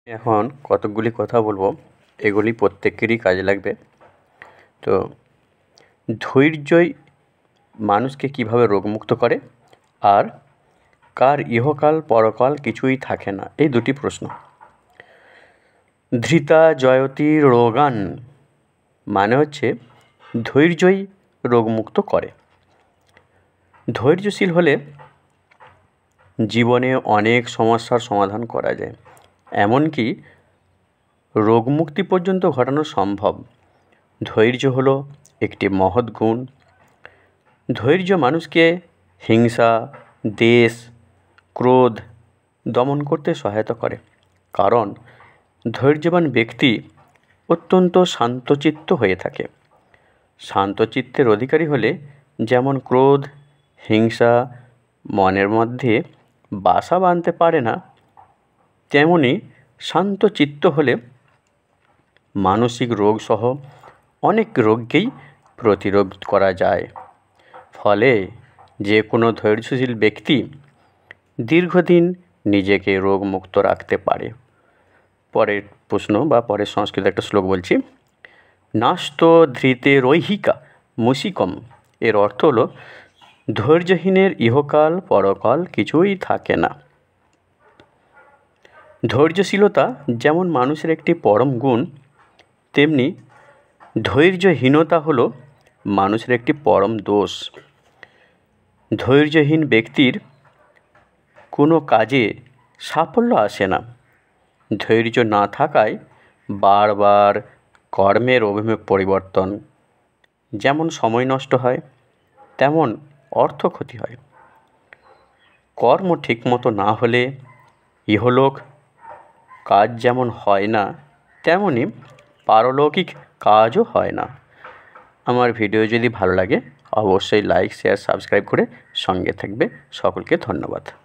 এখন কতকগুলি কথা বলবো, এগুলি প্রত্যেকেরই কাজে লাগবে। তো ধৈর্যই মানুষকে কীভাবে রোগমুক্ত করে, আর কার ইহকাল পরকাল কিছুই থাকে না, এই দুটি প্রশ্ন। ধৃতা জয়তি রোগান মানে হচ্ছে ধৈর্যই রোগমুক্ত করে। ধৈর্যশীল হলে জীবনে অনেক সমস্যার সমাধান করা যায়, এমনকি রোগমুক্তি পর্যন্ত ঘটানো সম্ভব। ধৈর্য হলো একটি মহৎ গুণ। ধৈর্য মানুষকে হিংসা, দ্বেষ, ক্রোধ দমন করতে সহায়তা করে, কারণ ধৈর্যবান ব্যক্তি অত্যন্ত শান্তচিত্ত হয়ে থাকে। শান্তচিত্তের অধিকারী হলে যেমন ক্রোধ, হিংসা মনের মধ্যে বাসা বাঁধতে পারে না, তেমনি শান্তচিত্ত হলে মানসিক রোগসহ অনেক রোগকেই প্রতিরোধ করা যায়। ফলে যে কোনো ধৈর্যশীল ব্যক্তি দীর্ঘদিন নিজেকে রোগমুক্ত রাখতে পারে। পরের প্রশ্ন বা পরের সংস্কৃত একটা শ্লোক বলছি। নাস্ত ধৃতে রৈহিকা মুসিকম, এর অর্থ হলো ধৈর্যহীনের ইহকাল পরকাল কিছুই থাকে না। ধৈর্যশীলতা যেমন মানুষের একটি পরম গুণ, তেমনি ধৈর্যহীনতা হলো মানুষের একটি পরম দোষ। ধৈর্যহীন ব্যক্তির কোনো কাজে সাফল্য আসে না। ধৈর্য না থাকায় বারবার কর্মের অভিমুখ পরিবর্তন, যেমন সময় নষ্ট হয়, তেমন অর্থ ক্ষতি হয়। কর্ম ঠিকমতো না হলে ইহলোক কাজ যেমন হয় না, তেমনি পারলৌকিক কাজও হয় না। আমার ভিডিও যদি ভালো লাগে অবশ্যই লাইক, শেয়ার, সাবস্ক্রাইব করে সঙ্গে থাকবে। সকলকে ধন্যবাদ।